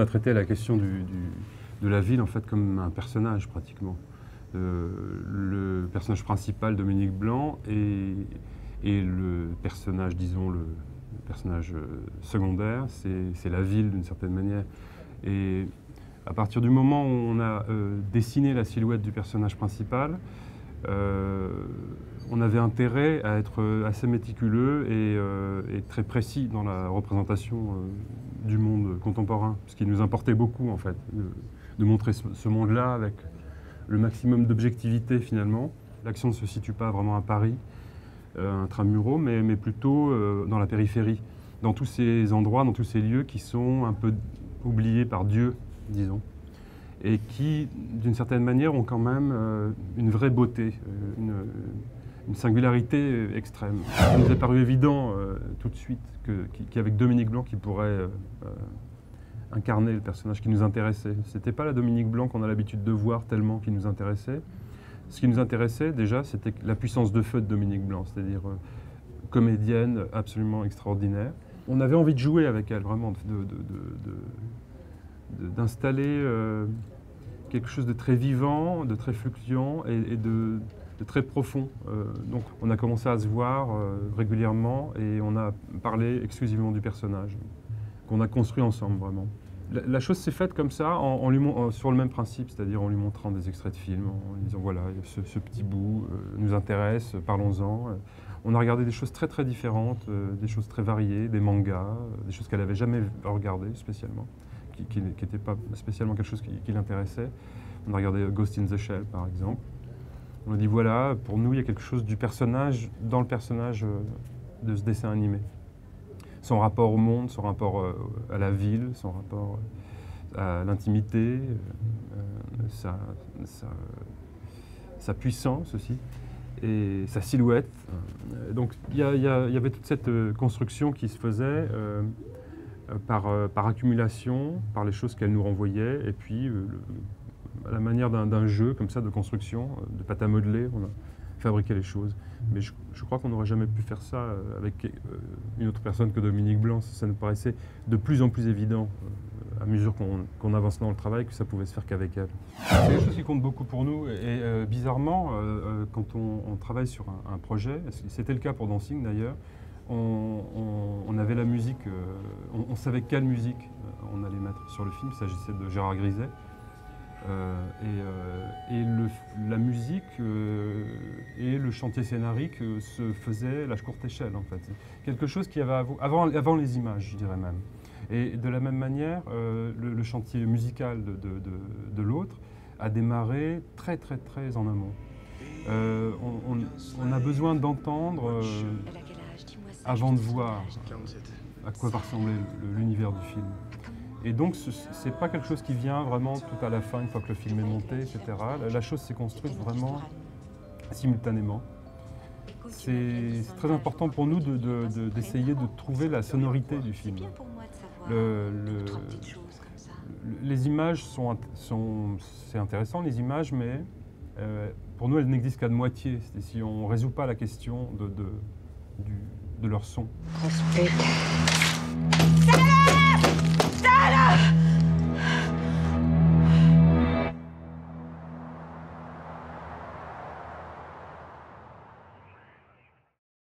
a traité la question de la ville en fait comme un personnage pratiquement. Le personnage principal, Dominique Blanc, et le personnage, disons, le personnage secondaire, c'est la ville d'une certaine manière. Et à partir du moment où on a dessiné la silhouette du personnage principal, on avait intérêt à être assez méticuleux et très précis dans la représentation du monde contemporain, ce qui nous importait beaucoup en fait, de montrer ce monde-là avec le maximum d'objectivité finalement. L'action ne se situe pas vraiment à Paris, intramuros, mais plutôt dans la périphérie, dans tous ces endroits, dans tous ces lieux qui sont un peu oubliés par Dieu, disons, et qui, d'une certaine manière, ont quand même une vraie beauté, une singularité extrême. Il nous est paru évident tout de suite qu'avec Dominique Blanc qui pourrait incarner le personnage qui nous intéressait. C'était pas la Dominique Blanc qu'on a l'habitude de voir tellement qui nous intéressait. Ce qui nous intéressait déjà, c'était la puissance de feu de Dominique Blanc, c'est-à-dire comédienne absolument extraordinaire. On avait envie de jouer avec elle, vraiment, d'installer quelque chose de très vivant, de très fluctuant et de très profond. Donc on a commencé à se voir régulièrement et on a parlé exclusivement du personnage, qu'on a construit ensemble vraiment. La chose s'est faite comme ça, sur le même principe, c'est-à-dire en lui montrant des extraits de films, en lui disant voilà, ce petit bout nous intéresse, parlons-en. On a regardé des choses très très différentes, des choses très variées, des mangas, des choses qu'elle n'avait jamais regardées spécialement, qui n'étaient pas spécialement quelque chose qui l'intéressait. On a regardé Ghost in the Shell par exemple. On a dit voilà, pour nous il y a quelque chose du personnage, dans le personnage de ce dessin animé. Son rapport au monde, son rapport à la ville, son rapport à l'intimité, sa puissance aussi, et sa silhouette. Donc il y avait toute cette construction qui se faisait par accumulation, par les choses qu'elle nous renvoyait, et puis à la manière d'un jeu comme ça de construction, de pâte à modeler, on a fabriqué les choses. Mais je crois qu'on n'aurait jamais pu faire ça avec une autre personne que Dominique Blanc. Ça nous paraissait de plus en plus évident à mesure qu'on avançait dans le travail que ça pouvait se faire qu'avec elle. C'est quelque chose qui compte beaucoup pour nous et bizarrement, quand on travaille sur un projet, c'était le cas pour Dancing d'ailleurs, on avait la musique, on savait quelle musique on allait mettre sur le film. Il s'agissait de Gérard Griset. La musique et le chantier scénarique se faisaient à la courte échelle en fait. Quelque chose qui avait avant les images, je dirais même. Et de la même manière, le chantier musical de l'autre a démarré très très très en amont. On a besoin d'entendre avant de voir à quoi va ressembler l'univers du film. Et donc, ce n'est pas quelque chose qui vient vraiment tout à la fin, une fois que le film est monté, etc. La chose s'est construite vraiment simultanément. C'est très important pour nous d'essayer de trouver la sonorité du film. Les images c'est intéressant, les images, mais pour nous, elles n'existent qu'à de moitié. Si on ne résout pas la question de leur son. Grosse pute.